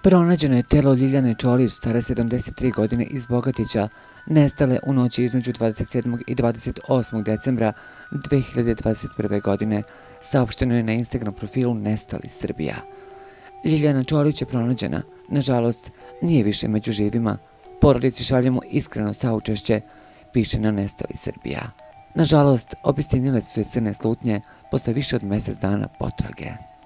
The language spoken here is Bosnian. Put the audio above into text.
Pronađeno je telo Ljiljane Čolić, stare 73 godine, iz Bogatića, nestale u noći između 27. i 28. decembra 2021. godine, saopšteno je na Instagram profilu Nestali Srbija. Ljiljana Čolić je pronađena, nažalost, nije više među živima. Porodici šaljemo iskreno saučešće, piše na Nestali Srbija. Nažalost, obistinile su se crne slutnje posle više od mjesec dana potrage.